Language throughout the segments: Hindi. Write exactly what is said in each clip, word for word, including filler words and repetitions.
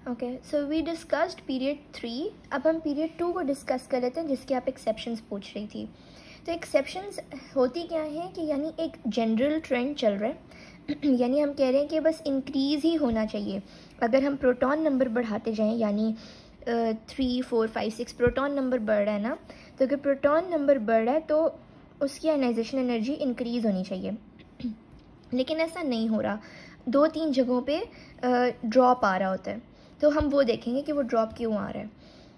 Okay, so we discussed period three. अब हम पीरियड टू को डिस्कस कर लेते हैं, जिसके आप एक्सेप्शंस पूछ रही थी. तो एक्सेप्शंस होती क्या हैं कि यानी एक जनरल ट्रेंड चल रहा है यानी हम कह रहे हैं कि बस इंक्रीज़ ही होना चाहिए. अगर हम प्रोटॉन नंबर बढ़ाते जाएं, यानी three four five six proton number बढ़ रहा है ना, तो अगर प्रोटॉन नंबर बढ़ रहा है तो उसकी आयनाइजेशन एनर्जी इंक्रीज़ होनी चाहिए. लेकिन ऐसा नहीं हो रहा, दो तीन जगहों पे ड्रॉप आ रहा होता है. तो हम वो देखेंगे कि वो ड्रॉप क्यों आ रहा है.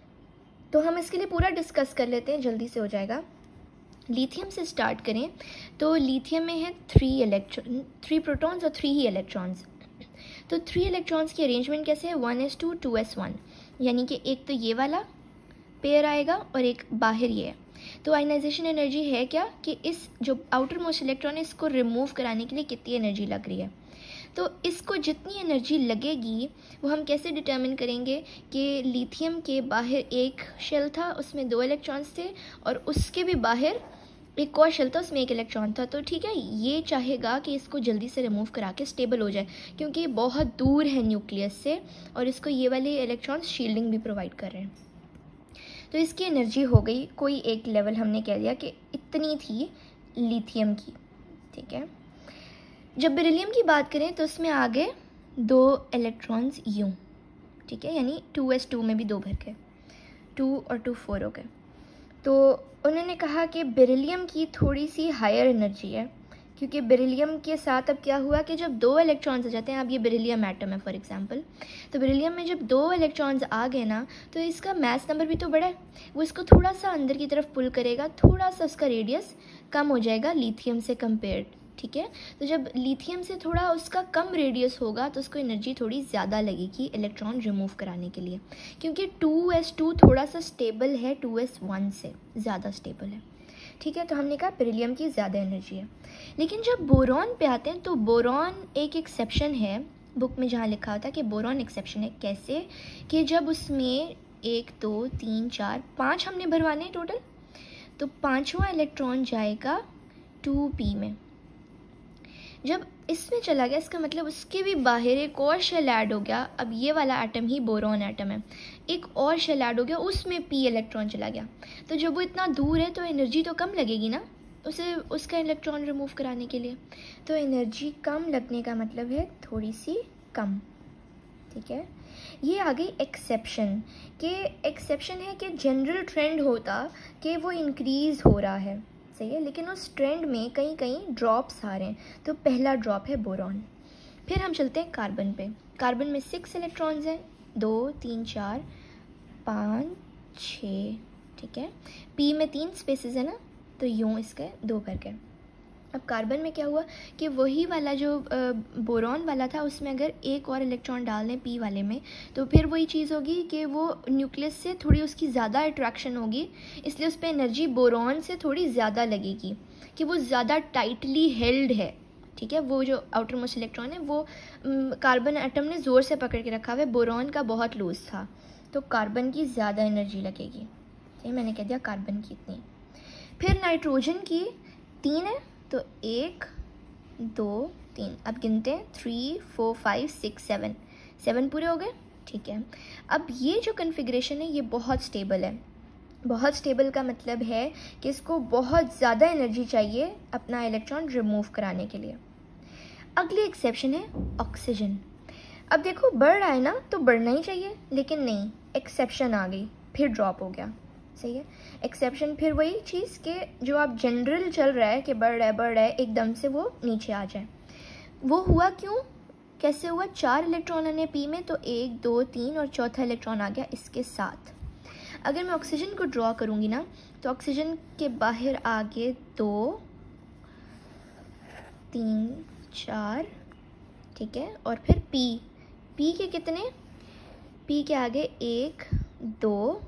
तो हम इसके लिए पूरा डिस्कस कर लेते हैं, जल्दी से हो जाएगा. लिथियम से स्टार्ट करें तो लिथियम में है थ्री इलेक्ट्रॉन थ्री प्रोटॉन्स और थ्री ही इलेक्ट्रॉन्स. तो थ्री इलेक्ट्रॉन्स की अरेंजमेंट कैसे है, one s two two s one, यानी कि एक तो ये वाला पेयर आएगा और एक बाहर ये है. तो आयनाइजेशन एनर्जी है क्या कि इस जो आउटर मोस्ट इलेक्ट्रॉन है इसको रिमूव कराने के लिए कितनी एनर्जी लग रही है. तो इसको जितनी एनर्जी लगेगी वो हम कैसे डिटर्मिन करेंगे कि लिथियम के बाहर एक शेल था, उसमें दो इलेक्ट्रॉन्स थे, और उसके भी बाहर एक और शेल था, उसमें एक इलेक्ट्रॉन था. तो ठीक है, ये चाहेगा कि इसको जल्दी से रिमूव करा के स्टेबल हो जाए, क्योंकि ये बहुत दूर है न्यूक्लियस से और इसको ये वाले इलेक्ट्रॉन्स शील्डिंग भी प्रोवाइड कर रहे हैं. तो इसकी एनर्जी हो गई कोई एक लेवल, हमने कह दिया कि इतनी थी लिथियम की. ठीक है, जब बेरिलियम की बात करें तो उसमें आ गए दो इलेक्ट्रॉन्स यूं. ठीक है, यानी टू एस टू में भी दो भर गए, टू और टू फोर हो गए. तो उन्होंने कहा कि बेरिलियम की थोड़ी सी हायर एनर्जी है, क्योंकि बेरिलियम के साथ अब क्या हुआ कि जब दो इलेक्ट्रॉन्स आ जाते हैं, अब ये बेरिलियम एटम है फॉर एग्जांपल, तो बेरिलियम में जब दो इलेक्ट्रॉन्स आ गए ना, तो इसका मास नंबर भी तो बड़ा है, वो इसको थोड़ा सा अंदर की तरफ पुल करेगा, थोड़ा सा उसका रेडियस कम हो जाएगा लिथियम से कंपेयर्ड. ठीक है, तो जब लिथियम से थोड़ा उसका कम रेडियस होगा तो उसको एनर्जी थोड़ी ज़्यादा लगेगी इलेक्ट्रॉन रिमूव कराने के लिए, क्योंकि टू एस टू थोड़ा सा स्टेबल है, टू एस वन से ज़्यादा स्टेबल है. ठीक है, तो हमने कहा बेरिलियम की ज़्यादा एनर्जी है. लेकिन जब बोरॉन पे आते हैं तो बोरॉन एक एक्सेप्शन है, बुक में जहाँ लिखा होता है कि बोरॉन एक्सेप्शन है. कैसे कि जब उसमें एक दो तीन चार पाँच हमने भरवाने टोटल, तो पाँचवा इलेक्ट्रॉन जाएगा टू पी में. जब इसमें चला गया इसका मतलब उसके भी बाहर एक और शेल ऐड हो गया. अब ये वाला एटम ही बोरॉन एटम है, एक और शेल ऐड हो गया, उसमें पी इलेक्ट्रॉन चला गया. तो जब वो इतना दूर है तो एनर्जी तो कम लगेगी ना उसे, उसका इलेक्ट्रॉन रिमूव कराने के लिए. तो एनर्जी कम लगने का मतलब है थोड़ी सी कम. ठीक है, ये आ गई एक्सेप्शन. कि एक्सेप्शन है कि जनरल ट्रेंड होता कि वो इंक्रीज़ हो रहा है, सही है, लेकिन उस ट्रेंड में कहीं कहीं ड्रॉप्स आ रहे हैं. तो पहला ड्रॉप है बोरॉन. फिर हम चलते हैं कार्बन पे. कार्बन में सिक्स इलेक्ट्रॉन्स हैं, दो तीन चार पाँच छः. ठीक है, पी में तीन स्पेसेस है ना, तो यूँ इसके दो भर गए. अब कार्बन में क्या हुआ कि वही वाला जो बोरॉन वाला था उसमें अगर एक और इलेक्ट्रॉन डाल दें पी वाले में, तो फिर वही चीज़ होगी कि वो न्यूक्लियस से थोड़ी उसकी ज़्यादा अट्रैक्शन होगी, इसलिए उस पर एनर्जी बोरॉन से थोड़ी ज़्यादा लगेगी कि वो ज़्यादा टाइटली हेल्ड है. ठीक है, वो जो आउटर मोस्ट इलेक्ट्रॉन है वो कार्बन एटम ने ज़ोर से पकड़ के रखा हुआ है, बोरॉन का बहुत लूज था, तो कार्बन की ज़्यादा एनर्जी लगेगी. ठीक, मैंने कह दिया कार्बन की इतनी. फिर नाइट्रोजन की तीन है, तो एक दो तीन, अब गिनते हैं, three four five six seven, seven पूरे हो गए. ठीक है, अब ये जो कन्फिग्रेशन है ये बहुत स्टेबल है. बहुत स्टेबल का मतलब है कि इसको बहुत ज़्यादा एनर्जी चाहिए अपना इलेक्ट्रॉन रिमूव कराने के लिए. अगली एक्सेप्शन है ऑक्सीजन. अब देखो बढ़ रहा है ना, तो बढ़ना ही चाहिए, लेकिन नहीं, एक्सेप्शन आ गई, फिर ड्रॉप हो गया. सही है, एक्सेप्शन फिर वही चीज़ कि जो आप जनरल चल रहा है कि बढ़ रहा है बढ़ रहा है एकदम से वो नीचे आ जाए. वो हुआ क्यों, कैसे हुआ, चार इलेक्ट्रॉन आने पी में, तो एक दो तीन और चौथा इलेक्ट्रॉन आ गया इसके साथ. अगर मैं ऑक्सीजन को ड्रॉ करूँगी ना, तो ऑक्सीजन के बाहर आगे दो तीन चार. ठीक है, और फिर पी, पी के कितने, पी के आगे एक दो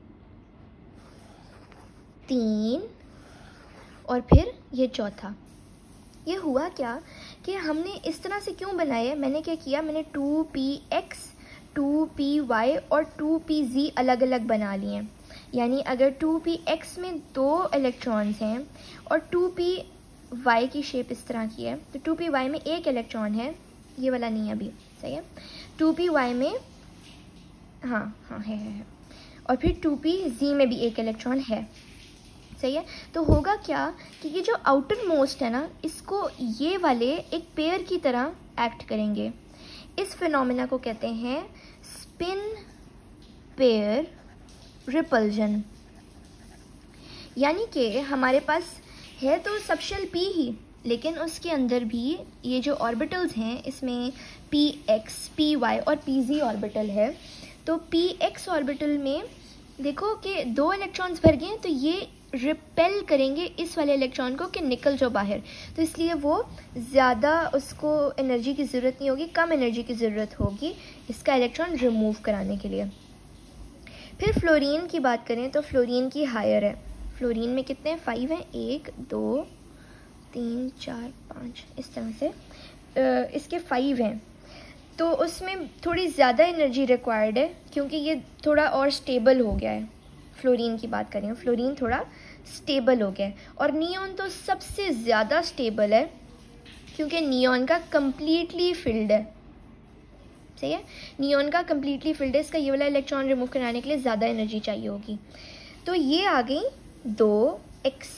तीन और फिर ये चौथा. ये हुआ क्या कि हमने इस तरह से क्यों बनाए, मैंने क्या किया, मैंने two p x two p y और टू पी जी अलग अलग बना लिए. यानी अगर टू पी एक्स में दो इलेक्ट्रॉन्स हैं और टू पी वाई की शेप इस तरह की है, तो टू पी वाई में एक इलेक्ट्रॉन है, ये वाला नहीं है अभी, सही है. टू पी वाई में हाँ हाँ है है, है। और फिर टू पी जी में भी एक इलेक्ट्रॉन है, सही है। तो होगा क्या कि ये जो आउटर मोस्ट है ना, इसको ये वाले एक पेयर की तरह एक्ट करेंगे। इस फिनोमेना को कहते हैं स्पिन पेयर रिपल्जन। यानी कि हमारे पास है तो सबशेल पी ही, लेकिन उसके अंदर भी ये जो ऑर्बिटल्स हैं इसमें पी एक्स, पी वाई और पी जी ऑर्बिटल है। तो पी एक्स ऑर्बिटल में देखो कि दो इलेक्ट्रॉन्स भर गए हैं, तो ये रिपेल करेंगे इस वाले इलेक्ट्रॉन को कि निकल जाओ बाहर, तो इसलिए वो ज़्यादा उसको एनर्जी की ज़रूरत नहीं होगी, कम एनर्जी की ज़रूरत होगी इसका इलेक्ट्रॉन रिमूव कराने के लिए। फिर फ्लोरीन की बात करें तो फ्लोरीन की हायर है। फ्लोरीन में कितने फाइव हैं, एक दो तीन चार पाँच, इस तरह से इसके फाइव हैं। तो उसमें थोड़ी ज़्यादा एनर्जी रिक्वायर्ड है क्योंकि ये थोड़ा और स्टेबल हो गया है। फ्लोरीन की बात करें, फ्लोरीन थोड़ा स्टेबल हो गया है। और नियॉन तो सबसे ज़्यादा स्टेबल है क्योंकि नियॉन का कम्प्लीटली फिल्ड है, सही है। नियॉन का कम्प्लीटली फिल्ड है, इसका ये वाला इलेक्ट्रॉन रिमूव कराने के लिए ज़्यादा एनर्जी चाहिए होगी। तो ये आ गई दो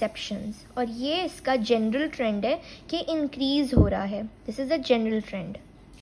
एक्सेप्शंस, और ये इसका जनरल ट्रेंड है कि इंक्रीज़ हो रहा है। This is a general trend.